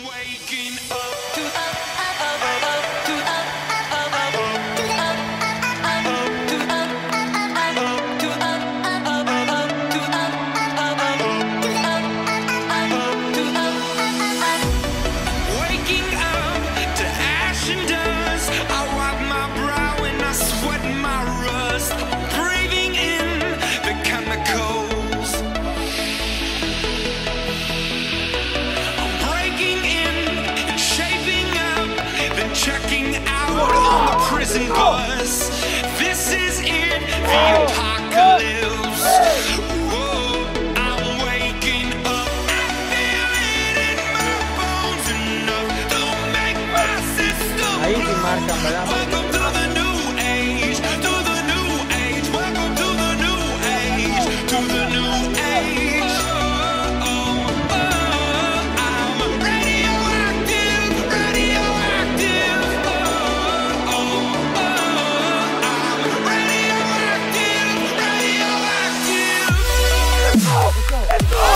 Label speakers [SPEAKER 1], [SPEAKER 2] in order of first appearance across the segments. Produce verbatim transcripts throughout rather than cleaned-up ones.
[SPEAKER 1] waking up to up, up, up, up, to up, up, up, to up, up, to up, up, to up, up, up, to up, up, to up, to up. Waking up to ash and dust. I wipe my brow and I sweat my rust. Breathing in the chemicals. I'm breaking in and shaping up, then checking out on the prison bus. This is it, the apocalypse. Whoa, I'm waking up. I feel it in my bones enough to make my system
[SPEAKER 2] Ahí sí
[SPEAKER 1] blow.
[SPEAKER 2] marcan, ¿verdad?
[SPEAKER 1] Welcome to the new age, to the new age. Welcome to the new age, to the new age. Oh, oh, oh, I'm radioactive, radioactive. Oh, oh, oh, I'm radioactive, radioactive.
[SPEAKER 2] Let's go!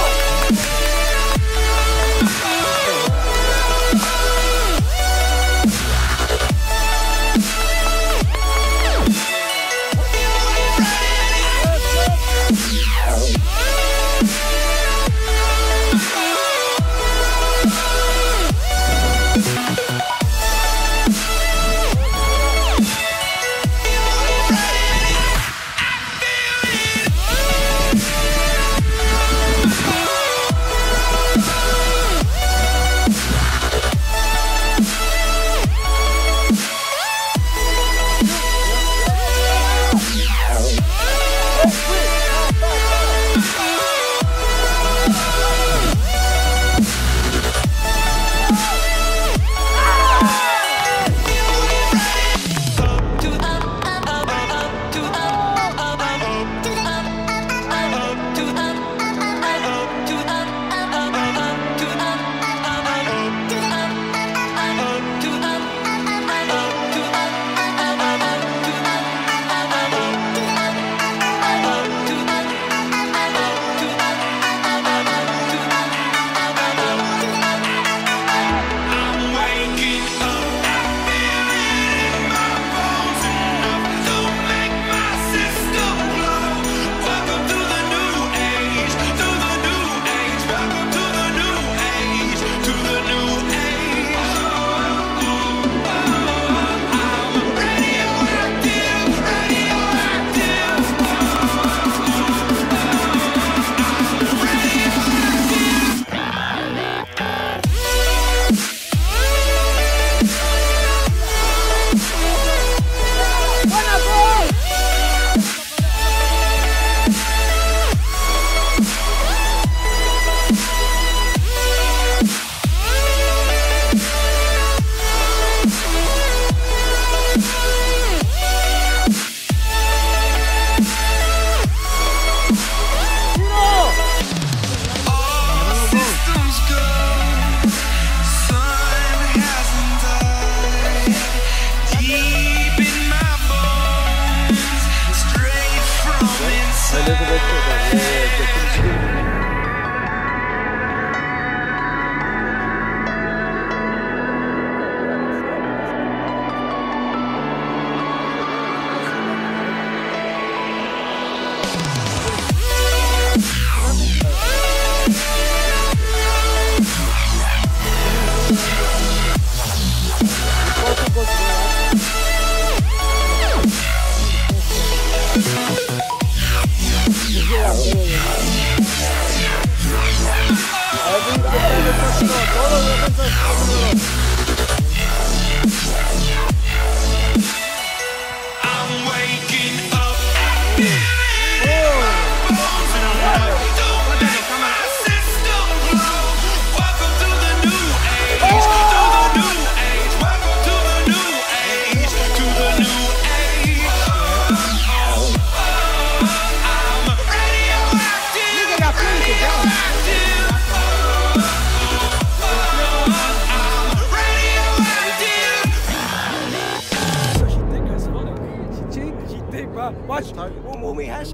[SPEAKER 3] Watch. When we has.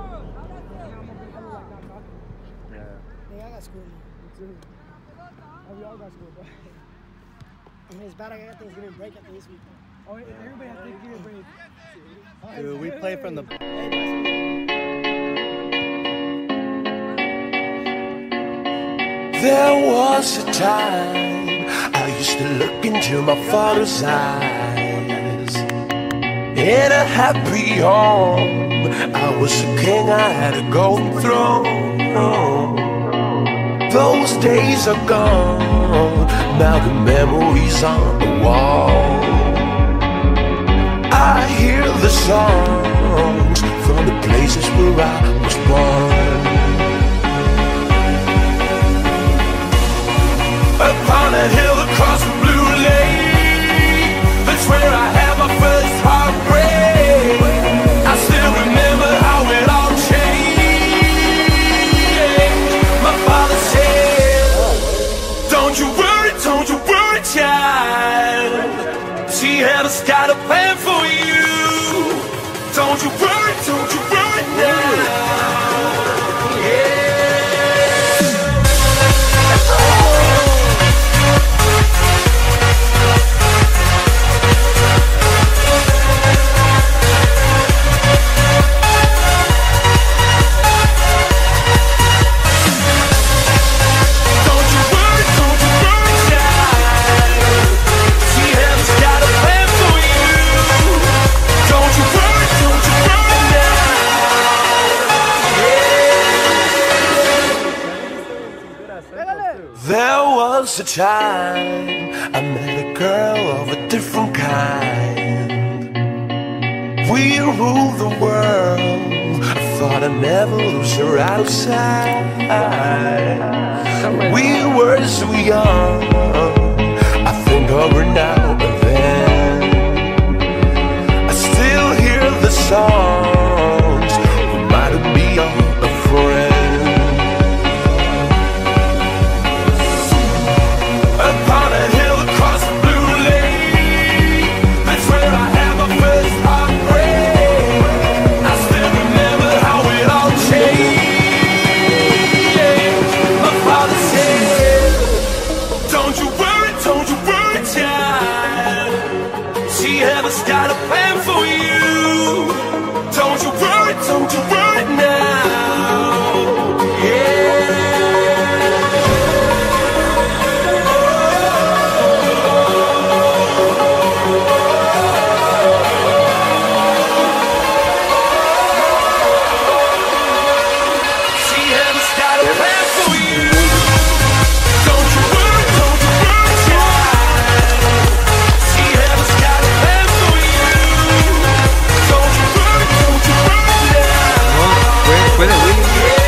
[SPEAKER 2] Yeah.
[SPEAKER 3] we all got school, bro. I mean, it's bad I got Thanksgiving break after this week. Oh, everybody has Thanksgiving break.
[SPEAKER 4] Dude, we play from the...
[SPEAKER 2] There was a time I used to look into my father's eyes. In a happy home, I was a king, I had a golden throne. Those days are gone, now the memories on the wall. I hear the songs from the places where I was born. Upon a hill across the blue lake, that's where I had my first heartbreak. I still remember how it all changed. My father said, don't you worry, don't you worry, child. She has got a plan for you. Don't you worry, don't you worry now. There was a time I met a girl of a different kind. We ruled the world. I thought I'd never lose her outside. We were so young, I think of her now and then. I still hear the songs, reminded me of a friend. Got a plan for you. Don't you worry, don't you worry now. Yeah. She has got a plan for you. Don't you worry, don't you worry, child. She has got a plan.
[SPEAKER 5] Puede, William.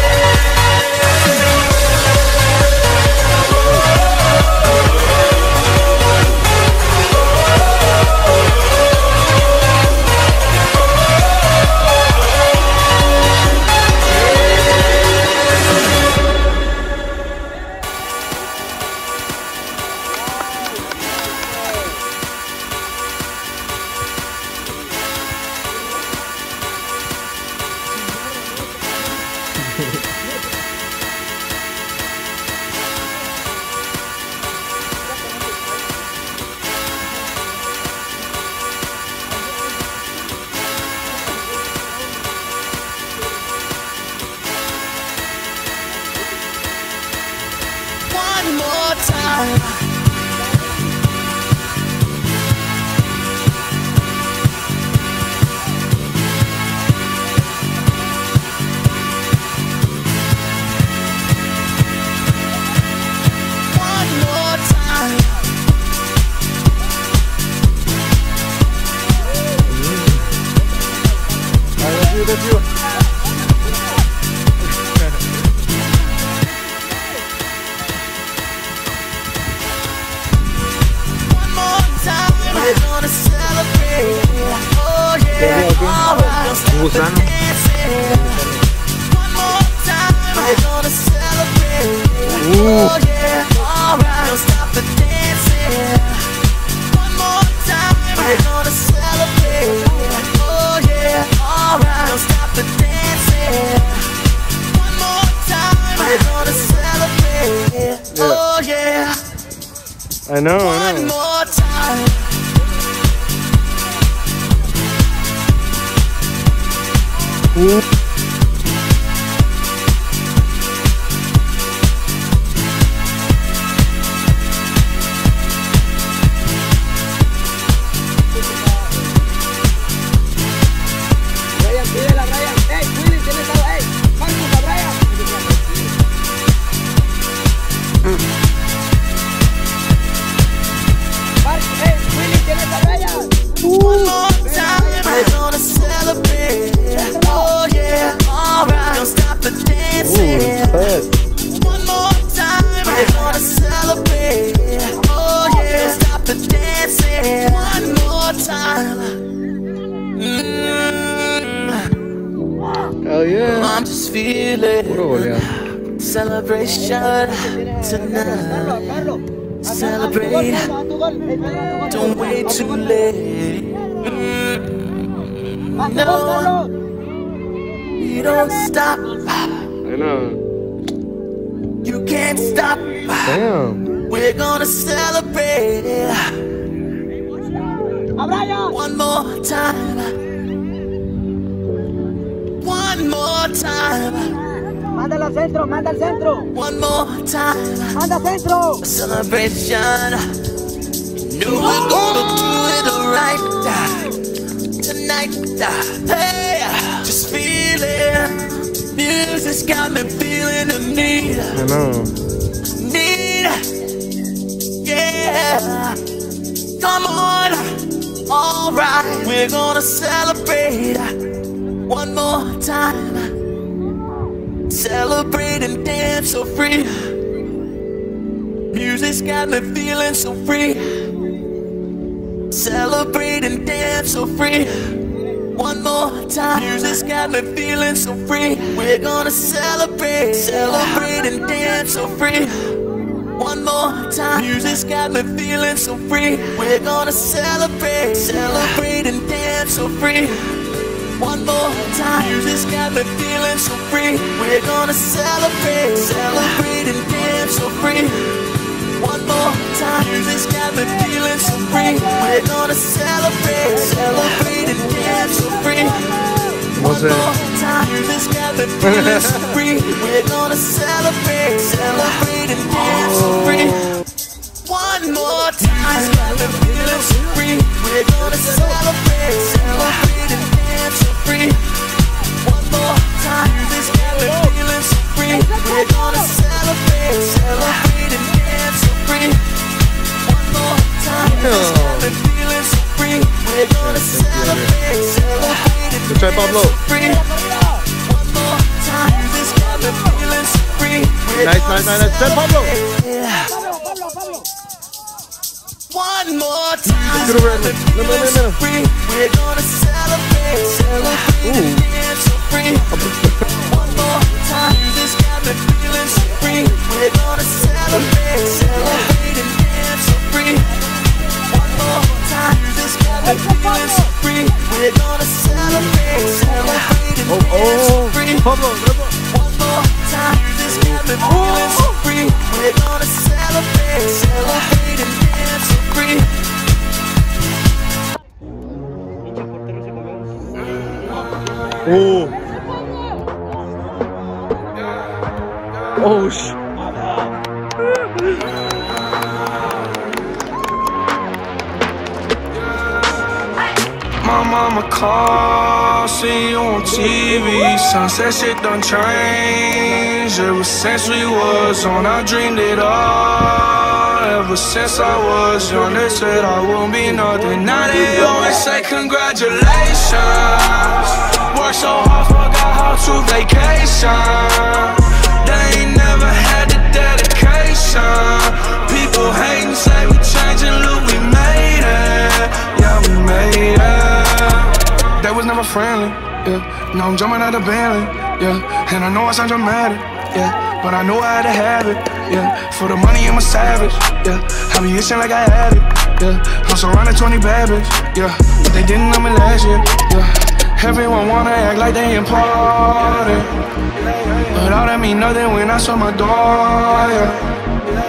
[SPEAKER 2] One more time. One more time.
[SPEAKER 4] All right, let's do it, let's do it.
[SPEAKER 2] We're gonna celebrate. Oh yeah, alright.
[SPEAKER 5] Gusano.
[SPEAKER 2] One more time. We're gonna celebrate. Oh yeah, alright. Don't stop the dancing. One more time. We're gonna celebrate. Oh yeah, alright. Don't stop the dancing. One more time. We're gonna celebrate. Oh yeah.
[SPEAKER 5] I know, I
[SPEAKER 2] One
[SPEAKER 5] know.
[SPEAKER 2] more time.
[SPEAKER 5] Ooh.
[SPEAKER 3] Ryan, pídela, Ryan. Hey, Willy, tienes algo. Hey, Marcus, a Ryan. Marcus, hey, Willy, tienes a Ryan.
[SPEAKER 2] One more time, we're gonna celebrate. Oh yeah, alright. Don't stop the dancing. One more time, we're gonna celebrate. Oh yeah, don't stop the dancing. One more time. Mm.
[SPEAKER 5] Hell yeah.
[SPEAKER 2] I'm just feeling
[SPEAKER 5] Puro goleado.
[SPEAKER 2] celebration tonight. Celebrate. Don't wait too late. Mm. No, you don't stop.
[SPEAKER 5] I know.
[SPEAKER 2] You can't stop.
[SPEAKER 5] Damn.
[SPEAKER 2] We're gonna celebrate. One more time. One more time.
[SPEAKER 3] Mándala al centro, manda al centro.
[SPEAKER 2] One more time.
[SPEAKER 3] Manda al centro.
[SPEAKER 2] Celebration. No, we're gonna do it right tonight. Hey, just feel it. Music's got me feeling the need.
[SPEAKER 5] I know.
[SPEAKER 2] Need. Yeah. Come on. All right. We're gonna celebrate one more time. Celebrate and dance so free. Music's got me feeling so free. Celebrate and dance so free. One more time. Music's got me feeling so free. We're gonna celebrate. Celebrate and dance so free. One more time. Music's got me feeling so free. We're gonna celebrate. Celebrate and dance so free. One more time. Music's got me feeling so free. We're gonna celebrate. Celebrate and dance so free. One more time. Music's got me feeling so free. We're gonna celebrate. Celebrate and dance so free. One more time. Music's got me feeling so free. We're gonna celebrate. Celebrate and dance so free. One more time. Music's got me feeling so free. We're gonna celebrate. Celebrate and dance so free. One more time. Music's got me feeling so free. We're gonna celebrate. Celebrate and dance so free. One more time. Music's got me feeling so free. We're gonna celebrate. Celebrate and
[SPEAKER 5] Good try, Pablo.
[SPEAKER 2] dance so free. One more time. Music's got me feeling so free. We're
[SPEAKER 5] Nice,
[SPEAKER 2] gonna
[SPEAKER 5] nice, nice, nice. Try, Pablo.
[SPEAKER 3] Pablo, Pablo, Pablo.
[SPEAKER 2] One more time.
[SPEAKER 5] Get over here. No, no, no, no.
[SPEAKER 2] Free. We're gonna celebrate. Celebrate and dance so free. One more time. Music's got me feeling so free. We're gonna celebrate. Celebrate and dance so free. One more time. Music's got me feeling so free. We're gonna celebrate. Celebrate and
[SPEAKER 5] Oh,
[SPEAKER 2] dance so
[SPEAKER 5] oh.
[SPEAKER 2] free.
[SPEAKER 5] Pablo, Pablo.
[SPEAKER 2] One more time. Music's got me feeling so free. We're gonna celebrate. Celebrate and dance so free.
[SPEAKER 5] Oh. Oh, sh.
[SPEAKER 1] My mama called, see you on T V. Sunset shit done changed. Ever since we was on, I dreamed it all. Ever since I was young, they said I won't be nothing. Now they always say congratulations. Worked so hard, forgot how to vacation. They ain't never had the dedication. People hating, say we changing, look, we made it. Yeah, we made it. They was never friendly, yeah. Now I'm jumping out of Bentley, yeah. And I know I sound dramatic, yeah. But I know I had to have it, yeah. For the money, I'm a savage, yeah. I be itching like I had it, yeah. I'm surrounded twenty bad bitches, yeah. But they didn't know me last year, yeah. Everyone wanna act like they important, but all that mean nothing when I saw my door, yeah.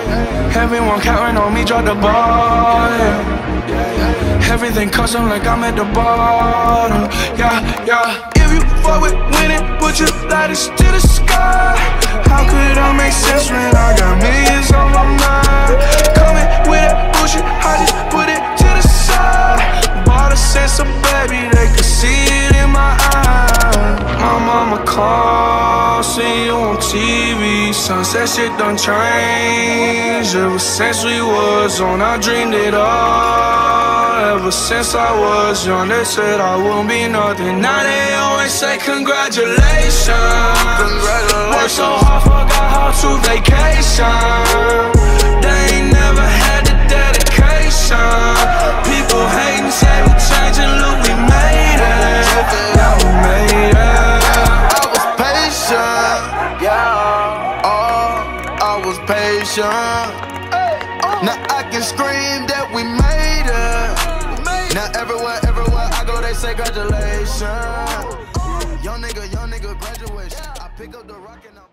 [SPEAKER 1] Everyone counting on me, drop the ball, yeah. Everything custom like I'm at the bottom, yeah, yeah. If you fuck with winning, put your lighters to the sky. How could I make sense when I got millions on my mind? Coming with that bullshit, I just put it to the side. Bought a sense of baby, they could see it in my eyes. My mama called, see you on T V. Sunset shit done changed. Ever since we was on, I dreamed it all. Ever since I was young, they said I wouldn't be nothing. Now they always say congratulations. Congratulations. Worked so hard, forgot how to vacation. They ain't never had the dedication. People hating, say we changing, look, we made it. Yeah, we made it.
[SPEAKER 6] I was patient, yeah. Oh, I was patient. Now I can scream that we made it. Now everywhere, everywhere I go, they say congratulations. Young nigga, young nigga, graduation. I pick up the rock and I'm